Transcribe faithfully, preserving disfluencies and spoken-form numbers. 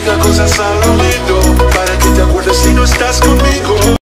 cosas al oído, para que te acuerdes si no estás conmigo.